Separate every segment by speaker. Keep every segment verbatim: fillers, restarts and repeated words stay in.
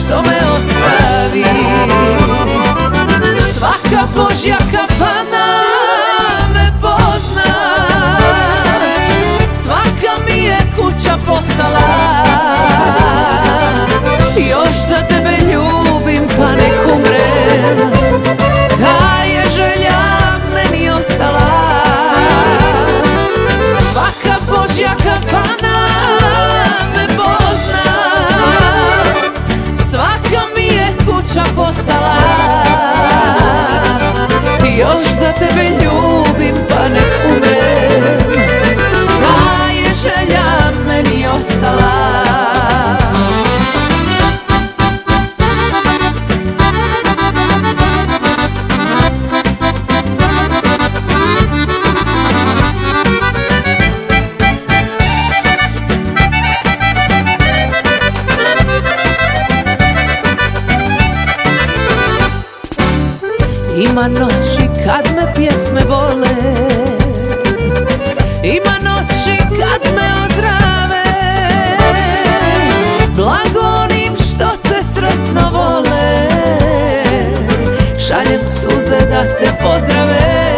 Speaker 1: što me ostavi. Svaka Božja kafana me pozna, svaka mi je kuća postala. Još da tebe ljubim pa nek umrem, ta je želja meni ostala. Svaka Božja kafana me pozna, svaka mi je kuća postala. Još da tebe ljubim pa nek umrem, ta je želja meni ostala. Ima noći kad me pjesme vole, ima noći kad me ozdrave. Blago onim što te sretno vole, šaljem suze da te pozdrave.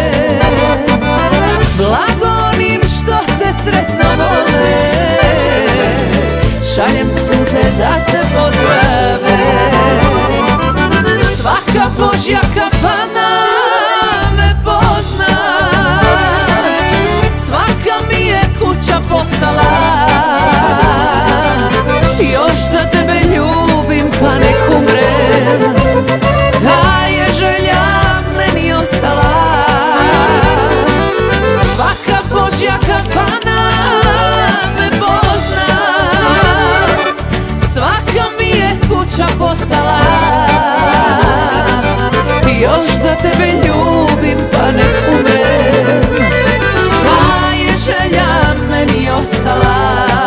Speaker 1: Blago onim što te sretno vole, šaljem suze da te pozdrave. Svaka Božja kafana me pozna, svaka mi je kuća postala. Još da tebe ljubim pa nek umrem, ta je želja meni ostala. Svaka Božja kafana me pozna, svaka mi je kuća postala. Još da tebe ljubim pa nek umrem, ta je želja meni ostala.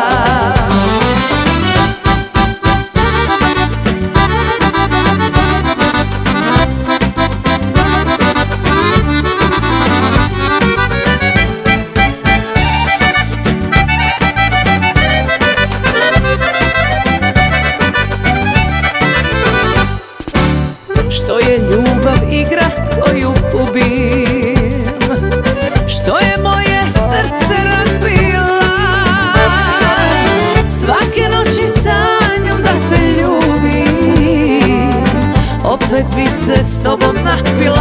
Speaker 1: Što je ljubav igra koju gubim, što je moje srce razbila. Svake noći sanjam da te ljubim, opet bi se s tobom napila.